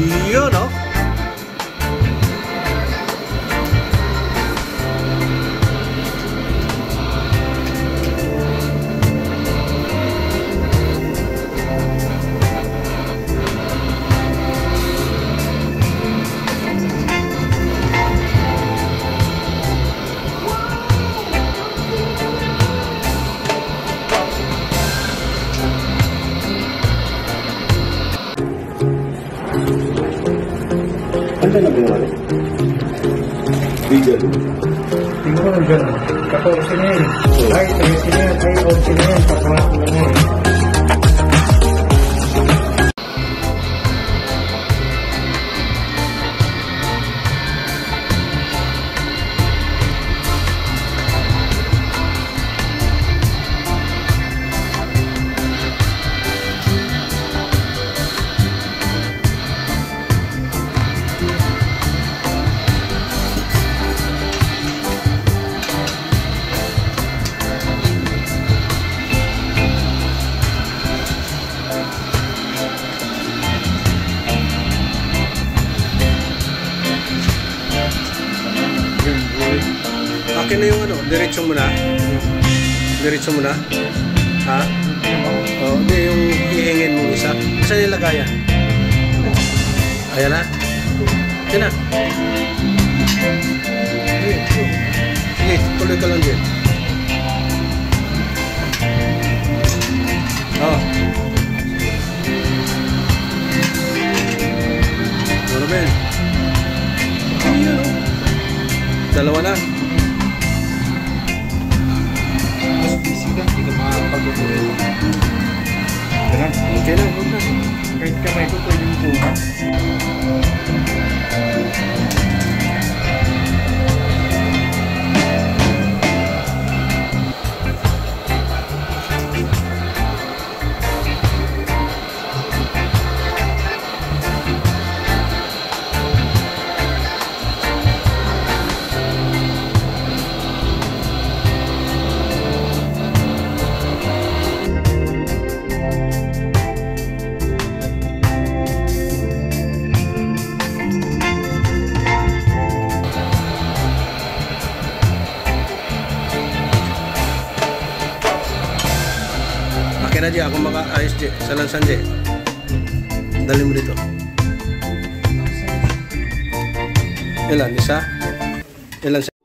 Yun, no? Ano na ginawa? Diesel. Tingnan mo dyan. 14 na yan. Ay, 13 na yan. Ay, 11 na yan. Papangat na yan. Akin na yung ano, diretso mo na. Diretso mo na. Ha? Oo, hindi yung hihingin mo isa. Saan yung lagayan? Ayan na. Ayan na. Sige, tuloy ka lang din. Oo. Norman. Dalawa na. Mas busy ka. Hindi ka makapag-uwi. Ganun. Okay na, huwag na. Kahit kamay ko pwede yung buka. Akin na di, ako makaayos di. Sa lansan di. Dali mo dito. Ilan? Isa? Ilan?